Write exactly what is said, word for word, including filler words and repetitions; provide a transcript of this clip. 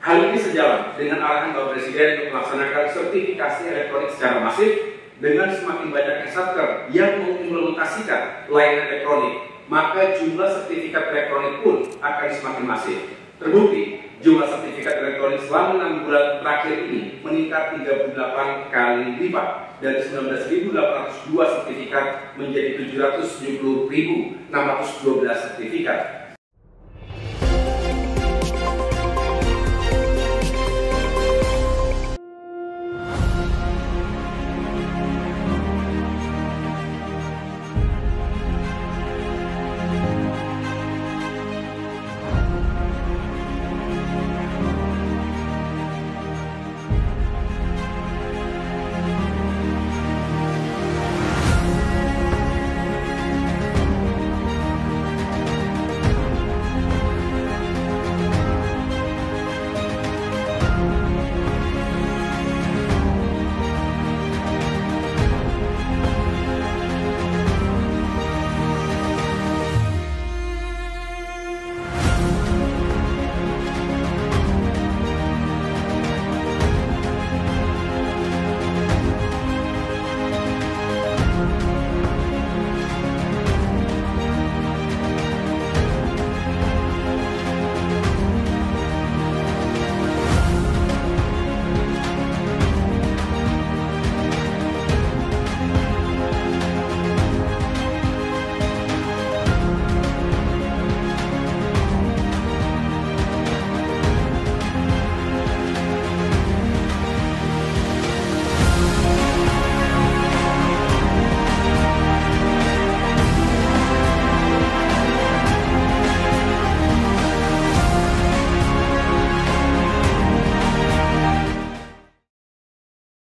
Hal ini sejalan dengan arahan Bapak Presiden untuk melaksanakan sertifikasi elektronik secara masif dengan semakin banyaknya satker yang mengimplementasikan layanan elektronik, maka jumlah sertifikat elektronik pun akan semakin masif. Terbukti, jumlah sertifikat elektronik selama enam bulan terakhir ini meningkat tiga puluh delapan kali lipat dari sembilan belas ribu delapan ratus dua sertifikat menjadi tujuh ratus tujuh puluh ribu enam ratus dua belas sertifikat.